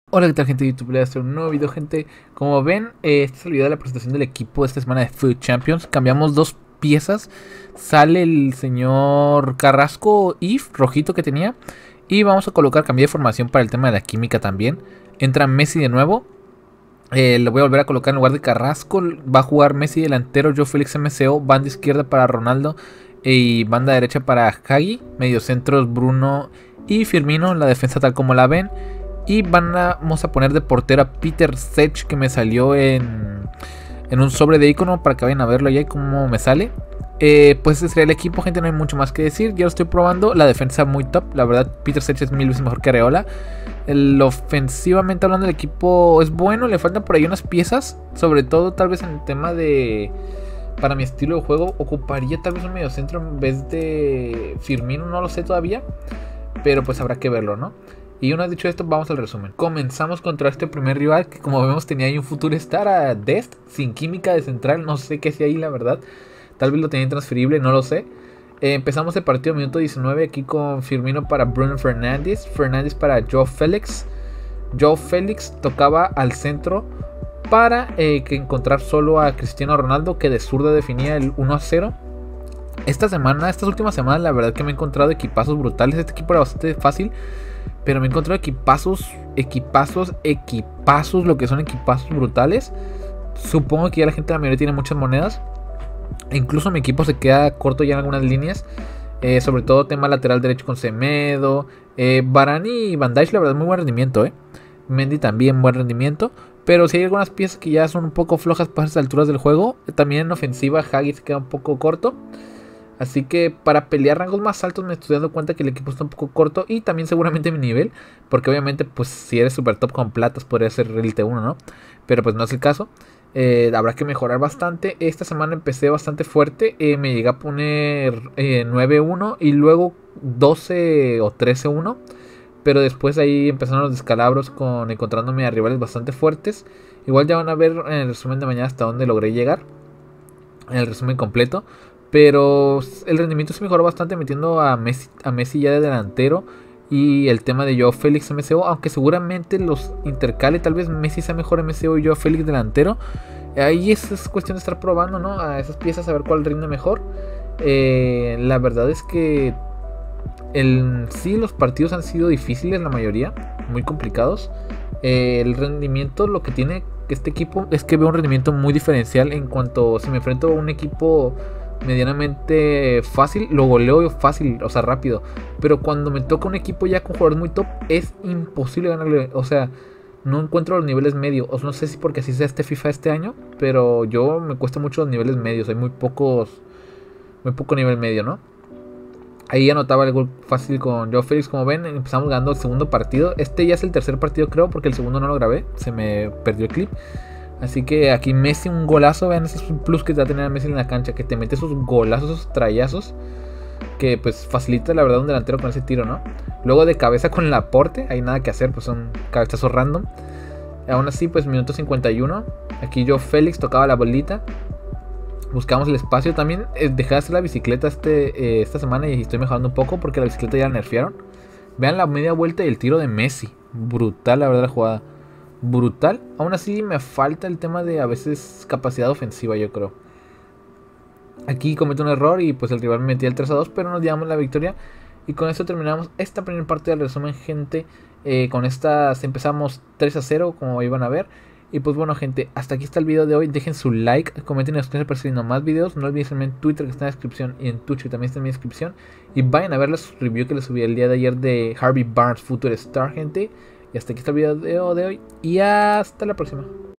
Hola, ¿qué tal, gente de YouTube? Le voy a hacer un nuevo video, gente. Como ven, este es el video de la presentación del equipo de esta semana de Food Champions. Cambiamos dos piezas. Sale el señor Carrasco If, rojito que tenía. Y vamos a colocar, cambié de formación para el tema de la química también. Entra Messi de nuevo. Lo voy a volver a colocar en lugar de Carrasco. Va a jugar Messi delantero, Joao Félix MCO. Banda izquierda para Ronaldo y banda derecha para Hagi. Mediocentros Bruno y Firmino. La defensa tal como la ven. Y vamos a poner de portero a Peter Cech, que me salió en un sobre de icono para que vayan a verlo ya y cómo me sale. Pues ese sería el equipo, gente, no hay mucho más que decir. Ya lo estoy probando, la defensa muy top. La verdad, Peter Cech es mil veces mejor que Areola. Ofensivamente hablando, el equipo es bueno, le faltan por ahí unas piezas. Sobre todo tal vez en el tema de... Para mi estilo de juego, ocuparía tal vez un mediocentro en vez de Firmino, no lo sé todavía. Pero pues habrá que verlo, ¿no? Y una vez dicho esto, vamos al resumen. Comenzamos contra este primer rival que, como vemos, tenía ahí un futuro star a Dest, sin química de central. No sé qué hacía ahí, la verdad. Tal vez lo tenía intransferible, no lo sé. Empezamos el partido minuto 19 aquí con Firmino para Bruno Fernández. Fernández para Joao Félix. Joao Félix tocaba al centro para que encontrar solo a Cristiano Ronaldo, que de zurda definía el 1-0. Estas últimas semanas, la verdad que me he encontrado equipazos brutales. Este equipo era bastante fácil, pero me he encontrado equipazos, lo que son equipazos brutales. Supongo que ya la gente, la mayoría, tiene muchas monedas. Incluso mi equipo se queda corto ya en algunas líneas. Sobre todo tema lateral derecho con Semedo. Varane y Van Dijk, la verdad, muy buen rendimiento. Mendy también buen rendimiento. Pero si hay algunas piezas que ya son un poco flojas para esas alturas del juego. También en ofensiva, Hagi se queda un poco corto. Así que para pelear rangos más altos me estoy dando cuenta que el equipo está un poco corto. Y también seguramente mi nivel. Porque obviamente pues si eres super top con platas podría ser el T1, ¿no? Pero pues no es el caso. Habrá que mejorar bastante. Esta semana empecé bastante fuerte. Me llegué a poner 9-1 y luego 12 o 13-1. Pero después ahí empezaron los descalabros con encontrándome a rivales bastante fuertes. Igual ya van a ver en el resumen de mañana hasta dónde logré llegar. En el resumen completo. Pero el rendimiento se mejoró bastante metiendo a Messi ya de delantero. Y el tema de Joao Félix MCO, aunque seguramente los intercale, tal vez Messi sea mejor MCO y Joao Félix delantero. Ahí es cuestión de estar probando, ¿no? A esas piezas, a ver cuál rinde mejor. La verdad es que sí, los partidos han sido difíciles, la mayoría, muy complicados. El rendimiento, lo que tiene este equipo es que veo un rendimiento muy diferencial en cuanto si me enfrento a un equipo medianamente fácil, lo goleo fácil, o sea, rápido. Pero cuando me toca un equipo ya con jugadores muy top, es imposible ganarle. O sea, no encuentro los niveles medios. O no sé si porque así sea este FIFA este año, pero yo me cuesta mucho los niveles medios. Hay muy poco nivel medio, ¿no? Ahí anotaba el gol fácil con Joao Félix. Como ven, empezamos ganando el segundo partido. Este ya es el tercer partido, creo, porque el segundo no lo grabé, se me perdió el clip. Así que aquí Messi, un golazo. Vean ese plus que te va a tener Messi en la cancha, que te mete esos golazos, esos trayazos, que pues facilita la verdad un delantero con ese tiro, ¿no? Luego de cabeza con el aporte, hay nada que hacer, pues son cabezazos random. Aún así, pues minuto 51. Aquí yo Félix tocaba la bolita. Buscamos el espacio. También dejé de hacer la bicicleta esta semana y estoy mejorando un poco porque la bicicleta ya la nerfearon. Vean la media vuelta y el tiro de Messi. Brutal la verdad la jugada. Brutal. Aún así me falta el tema de a veces capacidad ofensiva, yo creo. Aquí cometo un error y pues el rival me metía el 3-2, pero nos llevamos la victoria. Y con esto terminamos esta primera parte del resumen, gente. Con estas empezamos 3-0, como iban a ver. Y pues bueno, gente, hasta aquí está el video de hoy. Dejen su like, comenten en los comentarios persiguiendo más videos. No olviden seguirme en Twitter, que está en la descripción, y en Twitch, que también está en mi descripción. Y vayan a ver las review que les subí el día de ayer de Harvey Barnes Future Star, gente. Y hasta aquí está el video de hoy. Y hasta la próxima.